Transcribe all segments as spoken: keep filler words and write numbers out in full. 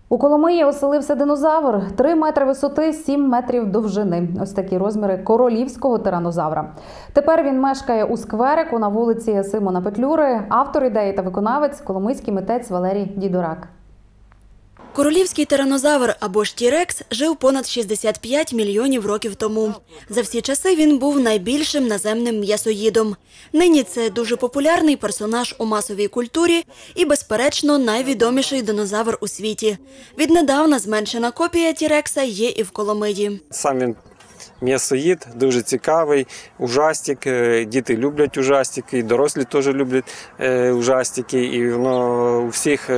У Коломиї оселився динозавр. три метри висоти, сім метрів довжини. Ось такі розміри королівського тиранозавра. Тепер він мешкає у скверику на вулиці Симона Петлюри. Автор ідеї та виконавець – коломийський митець Валерій Дідорак. Королівський тиранозавр, або ж Ті-Рекс, жив понад шістдесят п'ять мільйонів років тому. За всі часи він був найбільшим наземним м'ясоїдом. Нині це дуже популярний персонаж у масовій культурі і, безперечно, найвідоміший динозавр у світі. Віднедавна зменшена копія Ті-Рекса є і в Коломиї. Сам він м'ясоїд, дуже цікавий, ужастик, діти люблять ужастики, і дорослі теж люблять ужастики, і воно у всіх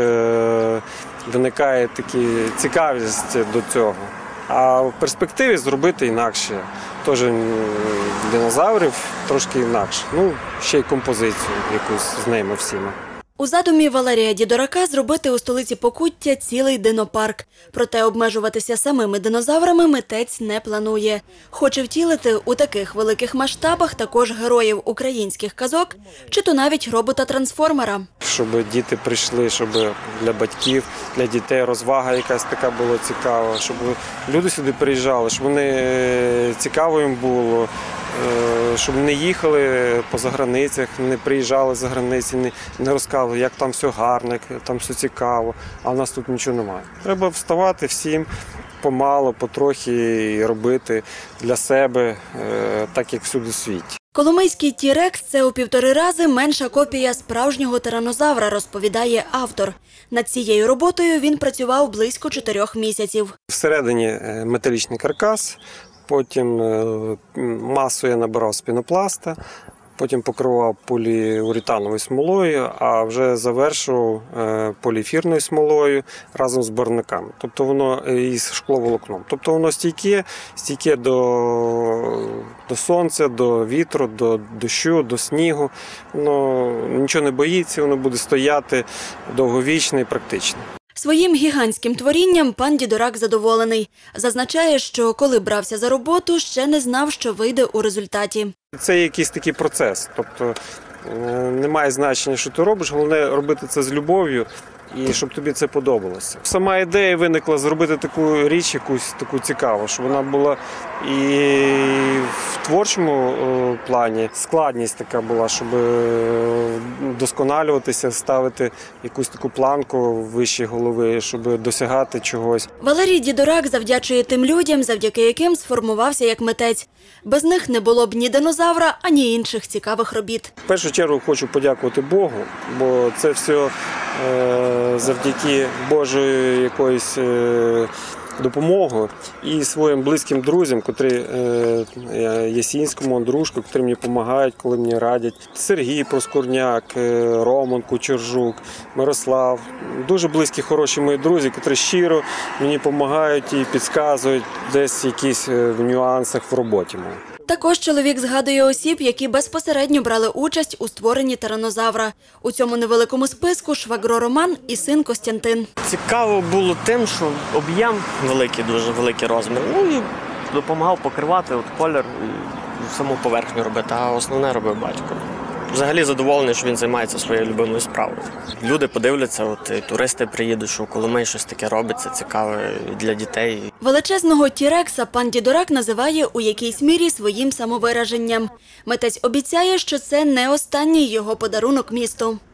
виникає така цікавість до цього. А в перспективі зробити інакше. Теж динозаврів трошки інакше. Ну, ще й композицію якусь з ними всіма. У задумі Валерія Дідорака зробити у столиці Покуття цілий динопарк. Проте обмежуватися самими динозаврами митець не планує. Хоче втілити у таких великих масштабах також героїв українських казок, чи то навіть робота-трансформера. Щоб діти прийшли, щоб для батьків, для дітей розвага якась така була цікава, щоб люди сюди приїжджали, щоб вони цікаво їм було. Щоб не їхали по заграницях, не приїжджали за границі, не, не розказували, як там все гарно, як там все цікаво, а в нас тут нічого немає. Треба вставати всім помало, потрохи робити для себе, так як всюди в світі. Коломийський Ті-Рекс – це у півтори рази менша копія справжнього тиранозавра, розповідає автор. Над цією роботою він працював близько чотирьох місяців. Всередині металічний каркас, потім масу я набирав з пінопласта, потім покривав поліуретановою смолою, а вже завершував поліефірною смолою разом з барвниками. Тобто воно із шкловолокном. Тобто воно стійке, стійке до, до сонця, до вітру, до дощу, до снігу. Воно нічого не боїться, воно буде стояти довговічно і практично. Своїм гігантським творінням пан Дідорак задоволений. Зазначає, що коли брався за роботу, ще не знав, що вийде у результаті. Це якийсь такий процес. Тобто немає значення, що ти робиш, головне робити це з любов'ю і щоб тобі це подобалося. Сама ідея виникла зробити таку річ, якусь таку цікаву, щоб вона була і в творчому плані складність така була, щоб досконалюватися, ставити якусь таку планку вище голови, щоб досягати чогось. Валерій Дідорак завдячує тим людям, завдяки яким сформувався як митець. Без них не було б ні динозавра, ані інших цікавих робіт. В першу чергу хочу подякувати Богу, бо це все завдяки Божої якоїсь допомоги і своїм близьким друзям, котрі Ясінському, Андрушку, котрі мені допомагають, коли мені радять. Сергій Проскурняк, Роман Кучержук, Мирослав. Дуже близькі, хороші мої друзі, котрі щиро мені допомагають і підказують десь якісь в нюансах в роботі моїй. Також чоловік згадує осіб, які безпосередньо брали участь у створенні тиранозавра. У цьому невеликому списку швагро Роман і син Костянтин. Цікаво було тим, що об'єм великий, дуже великий розмір. Ну і допомагав покривати от колір, саму поверхню робити, а основне робив батько. Взагалі задоволений, що він займається своєю любимою справою. Люди подивляться, от і туристи приїдуть, що в Коломиї щось таке робиться, цікаве для дітей. Величезного Ті-Рекса пан Дідорак називає у якійсь мірі своїм самовираженням. Митець обіцяє, що це не останній його подарунок місту.